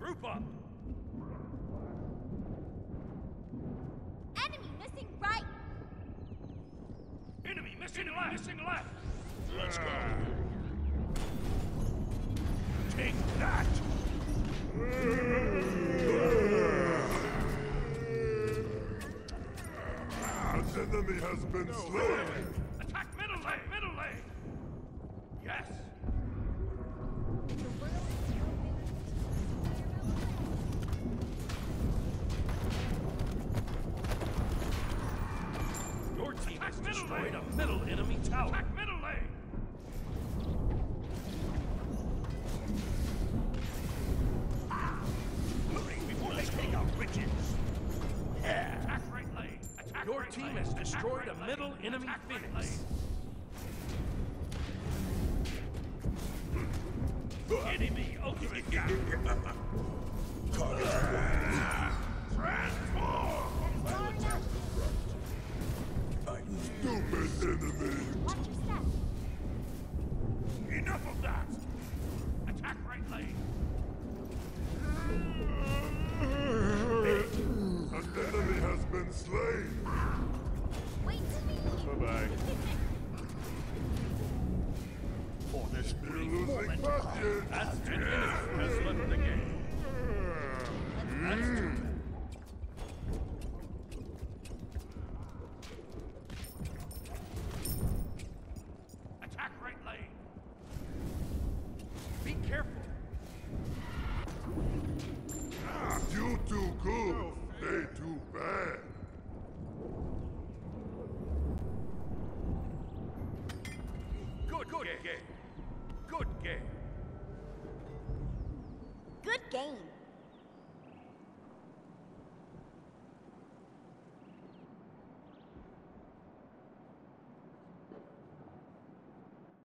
Group up! Enemy missing right! Enemy missing left! Missing left! Let's go. Take that! An enemy has been slain. Attack middle lane! Middle lane! Yes! Your team has destroyed a middle enemy tower. Attack middle lane! Hurry before they take our bridges! Yeah! Attack right lane! Attack Your right team lane. Has destroyed right a middle lane. Enemy attack Phoenix. Right enemy ultimate down! Transform! Stupid enemy! Watch your step. Enough of that! Attack right lane! An enemy has been slain! Wait to me. Bye-bye. For this You're brief losing moment, patience! that's an enemy has left the game. That's too bad. Attack right lane. Be careful. You too good, they too bad. Good game. Good game. Good game.